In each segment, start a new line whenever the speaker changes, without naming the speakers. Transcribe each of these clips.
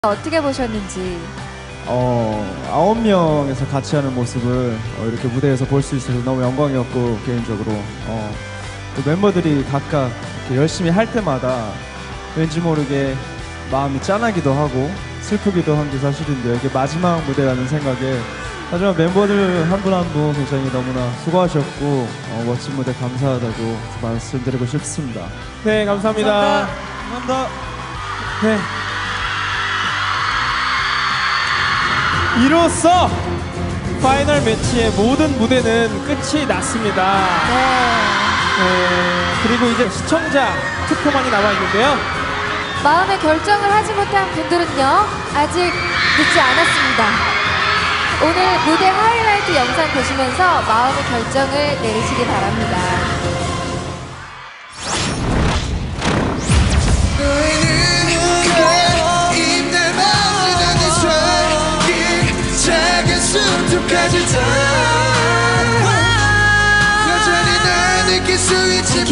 어떻게 보셨는지.
9명에서 같이 하는 모습을 이렇게 무대에서 볼 수 있어서 너무 영광이었고, 개인적으로 또 멤버들이 각각 이렇게 열심히 할 때마다 왠지 모르게 마음이 짠하기도 하고 슬프기도 한 게 사실인데, 이게 마지막 무대라는 생각에, 하지만 멤버들 한 분 한 분 굉장히 너무나 수고하셨고 멋진 무대 감사하다고 말씀드리고 싶습니다.
네, 감사합니다.
감사합니다.
네. 이로써 파이널 매치의 모든 무대는 끝이 났습니다. 그리고 이제 시청자 투표만이 남아 있는데요.
마음의 결정을 하지 못한 분들은요, 아직 늦지 않았습니다. 오늘 무대 하이라이트 영상 보시면서 마음의 결정을 내리시기 바랍니다.
까지 다 여전히 날 느낄 수 있지만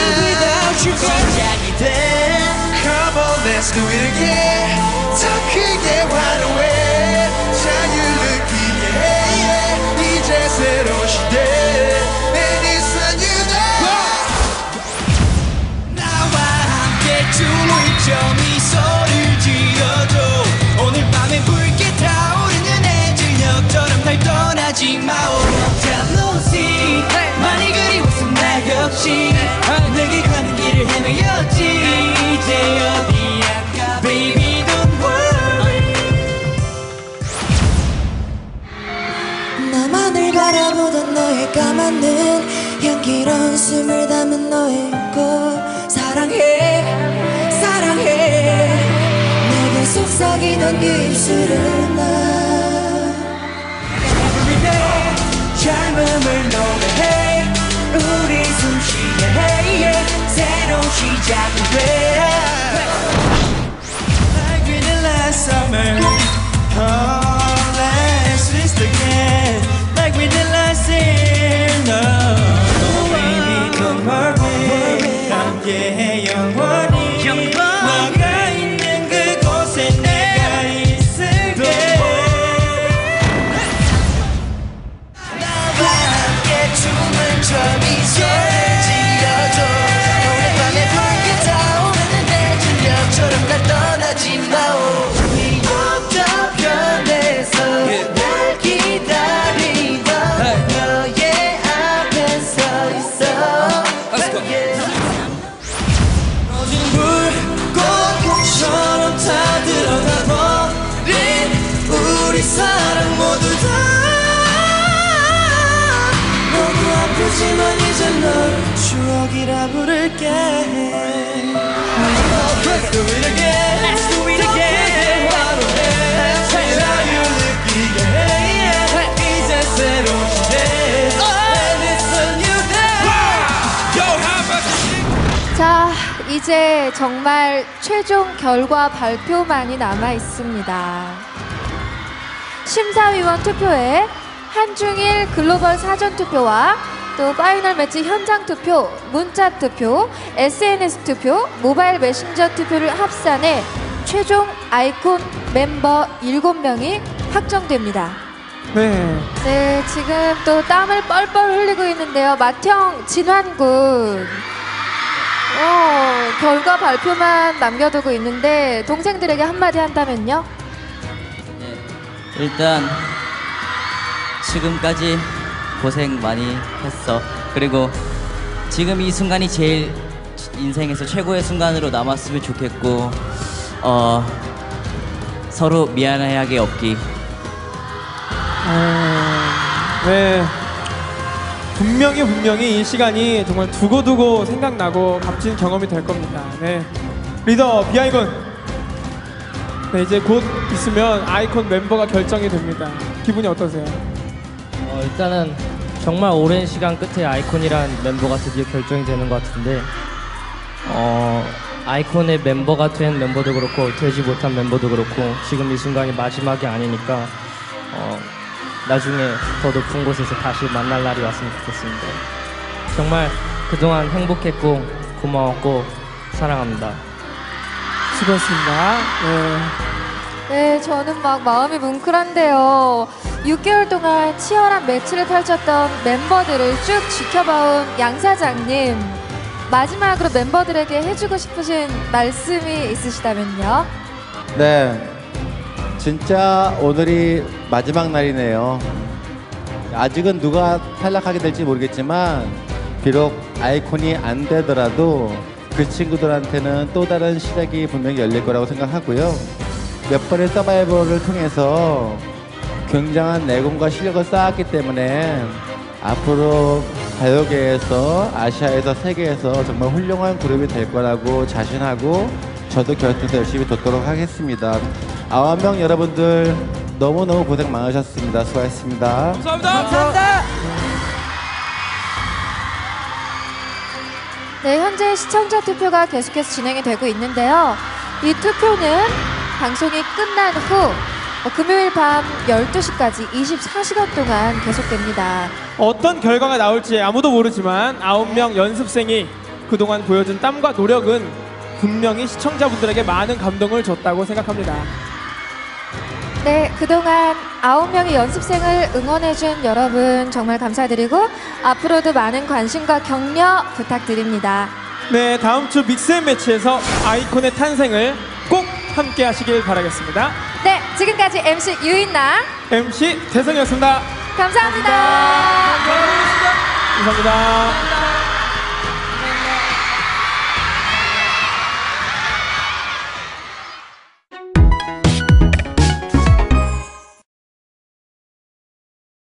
시작이 돼. Come on, let's do it again. 더 크게 환호해. 자유를 느끼게 해. 이제 새로운 시대. And it's a new day. 나와 함께 춤을 춰 미소를 지어줘. 오늘 밤에 붉게 타오르는 해질녘처럼 날 떠나지 마오. 텔로시 많이 그리웠어 나 역시. 내게 가는 길을 헤매였지. 이제 어디야 baby don't worry.
나만을 바라보던 너의 까만 눈, 향기로운 숨을 담은 너의 꽃. 사랑해 사랑해. 내게 속삭이던 그 입술은 나
젊음을 노래해. 우리 숨쉬게 해. 새로운 시작을 돼. Like we did last summer. Oh, let's risk again. Like we did last year. No, baby don't worry. 함께 영원히 너가 있는 그곳에 내가 있을게. 춤을 춰 미소를 지어줘. 오늘 밤에 붉게 타오르는 해질녘처럼 날 떠나지 마오. 네 옆편에서 날 기다리던 너의 앞에 서 있어. 꺼진 불꽃처럼 다 들어가버린 우리 사랑 모두 다. 하지만 이제 널 추억이라 부를게. Let's do it again. Let's do it again. 자유를 느끼게 해. 이제 새로운 시대. And it's a new day. Yo, how about this?
자, 이제 정말 최종 결과 발표만이 남아 있습니다. 심사위원 투표에 한중일 글로벌 사전 투표와 또 파이널 매치 현장 투표, 문자 투표, SNS 투표, 모바일 메신저 투표를 합산해 최종 아이콘 멤버 7명이 확정됩니다. 네, 지금 또 땀을 뻘뻘 흘리고 있는데요. 맏형 진환군. 결과 발표만 남겨두고 있는데 동생들에게 한마디 한다면요?
네, 일단 지금까지 고생 많이 했어. 그리고 지금 이 순간이 제일 인생에서 최고의 순간으로 남았으면 좋겠고, 서로 미안해하게 없기.
네, 분명히 이 시간이 정말 두고두고 생각나고 값진 경험이 될 겁니다. 네, 리더 비아이군. 네, 이제 곧 있으면 아이콘 멤버가 결정이 됩니다. 기분이 어떠세요?
일단은 정말 오랜 시간 끝에 아이콘이란 멤버가 드디어 결정이 되는 것 같은데, 아이콘의 멤버가 된 멤버도 그렇고 되지 못한 멤버도 그렇고 지금 이 순간이 마지막이 아니니까 나중에 더 높은 곳에서 다시 만날 날이 왔으면 좋겠습니다. 정말 그동안 행복했고 고마웠고 사랑합니다.
수고했습니다. 네.
네, 저는 막 마음이 뭉클한데요. 6개월 동안 치열한 매치를 펼쳤던 멤버들을 쭉 지켜봐온 양 사장님. 마지막으로 멤버들에게 해주고 싶으신 말씀이 있으시다면요?
네, 진짜 오늘이 마지막 날이네요. 아직은 누가 탈락하게 될지 모르겠지만 비록 아이콘이 안 되더라도 그 친구들한테는 또 다른 시작이 분명히 열릴 거라고 생각하고요. 몇 번의 서바이벌을 통해서 굉장한 내공과 실력을 쌓았기 때문에 앞으로 가요계에서, 아시아에서, 세계에서 정말 훌륭한 그룹이 될 거라고 자신하고 저도 곁에서 열심히 돕도록 하겠습니다. 9명 여러분들 너무너무 고생 많으셨습니다. 수고하셨습니다.
감사합니다.
네, 현재 시청자 투표가 계속해서 진행이 되고 있는데요. 이 투표는 방송이 끝난 후 금요일 밤 12시까지 24시간 동안 계속됩니다.
어떤 결과가 나올지 아무도 모르지만 9명 연습생이 그동안 보여준 땀과 노력은 분명히 시청자분들에게 많은 감동을 줬다고 생각합니다.
네, 그동안 9명의 연습생을 응원해준 여러분 정말 감사드리고 앞으로도 많은 관심과 격려 부탁드립니다.
네, 다음 주 믹스앤매치에서 아이콘의 탄생을 꼭 함께 하시길 바라겠습니다.
네, 지금까지 MC 유인나
MC 대성이었습니다.
감사합니다.
감사합니다.